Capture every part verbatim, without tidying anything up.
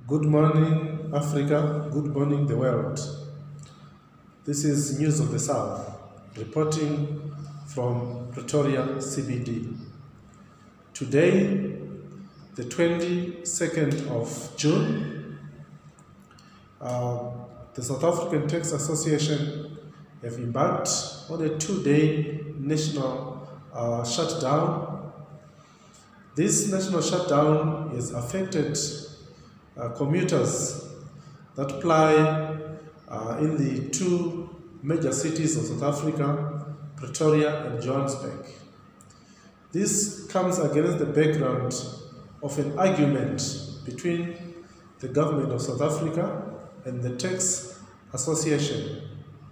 Good morning, Africa. Good morning, the world. This is News of the South, reporting from Pretoria, C B D. Today, the twenty-second of June, uh, the South African Tax Association have embarked on a two-day national uh, shutdown. This national shutdown has affected uh, commuters that ply uh, in the two major cities of South Africa, Pretoria and Johannesburg. This comes against the background of an argument between the government of South Africa and the Tax Association.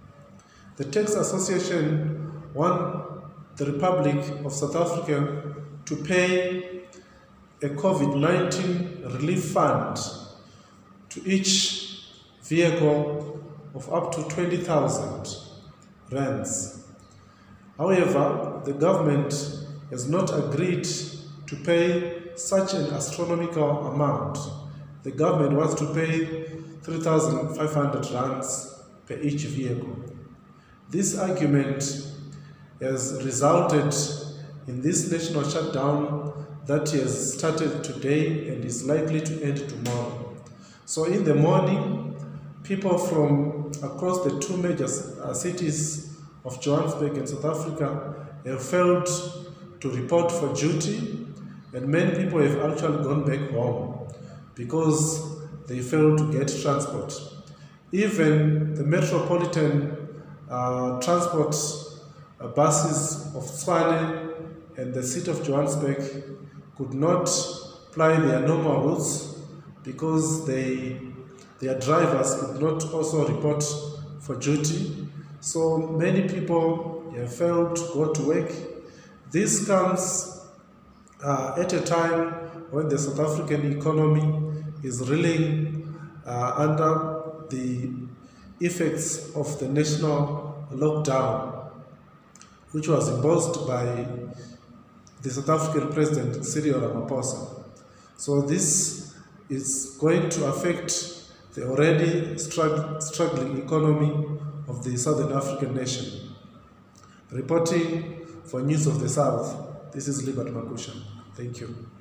The Tax Association want the Republic of South Africa to pay a COVID nineteen relief fund to each vehicle of up to twenty thousand rands. However, the government has not agreed to pay such an astronomical amount. The government wants to pay three thousand five hundred rands per each vehicle. This argument has resulted in this national shutdown that has started today and is likely to end tomorrow. So in the morning, people from across the two major uh, cities of Johannesburg and South Africa have failed to report for duty, and many people have actually gone back home because they failed to get transport. Even the metropolitan uh, transport uh, buses of Tshwane and the city of Johannesburg could not ply their normal routes because they, their drivers could not also report for duty. So many people have failed to go to work. This comes uh, at a time when the South African economy is reeling uh, under the effects of the national lockdown, which was imposed by the South African President Cyril Ramaphosa. So this is going to affect the already strugg struggling economy of the Southern African nation. Reporting for News of the South, this is Libert Makusha. Thank you.